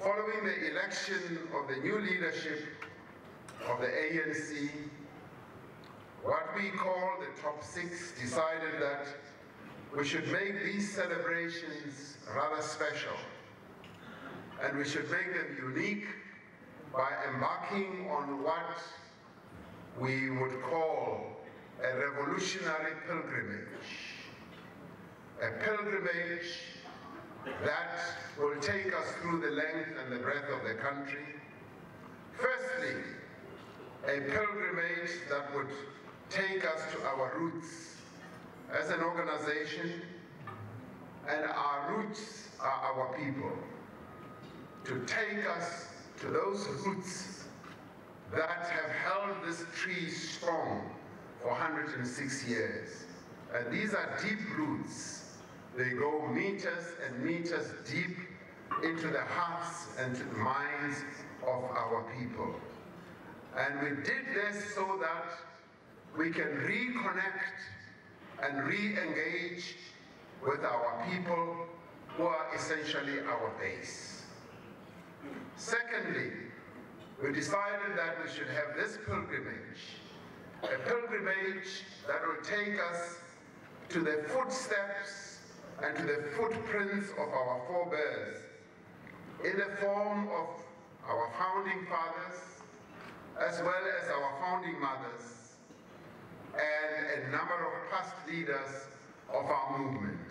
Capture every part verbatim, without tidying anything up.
Following the election of the new leadership of the A N C, what we call the top six decided that we should make these celebrations rather special, and we should make them unique by embarking on what we would call a revolutionary pilgrimage. A pilgrimage that will take us through the length and the breadth of the country. Firstly, a pilgrimage that would take us to our roots as an organization, and our roots are our people. To take us to those roots that have held this tree strong for one hundred six years. And these are deep roots. They go meters and meters deep into the hearts and minds of our people. And we did this so that we can reconnect and re-engage with our people who are essentially our base. Secondly, we decided that we should have this pilgrimage, a pilgrimage that will take us to the footsteps and to the footprints of our forebears in the form of our founding fathers, as well as our founding mothers, and a number of past leaders of our movement.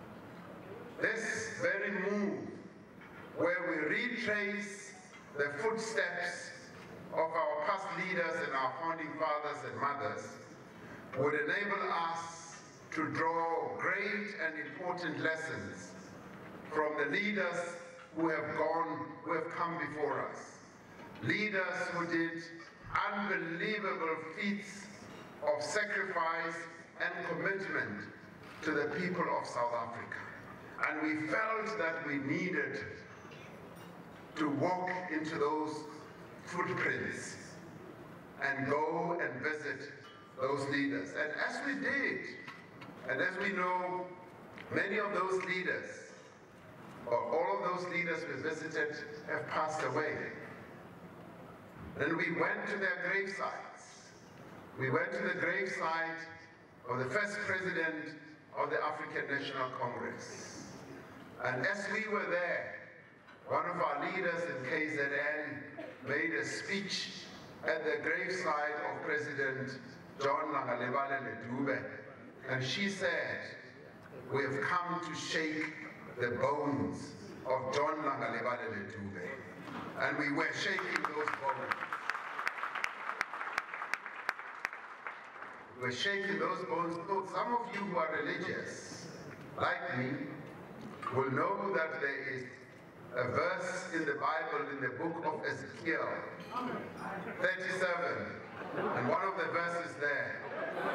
This very move, where we retrace the footsteps of our past leaders and our founding fathers and mothers, would enable us to draw great and important lessons from the leaders who have gone, who have come before us. Leaders who did unbelievable feats of sacrifice and commitment to the people of South Africa. And we felt that we needed to walk into those footprints and go and visit those leaders. And as we did, and as we know, many of those leaders, or all of those leaders we visited, have passed away. Then we went to their gravesites. We went to the gravesite of the first president of the African National Congress. And as we were there, one of our leaders in K Z N made a speech at the gravesite of President John Langalibalele Dube. And she said, we have come to shake the bones of John Langalibalele Dube. And we were shaking those bones. We were shaking those bones. So some of you who are religious, like me, will know that there is a verse in the Bible, in the book of Ezekiel, thirty-seven. And one of the verses there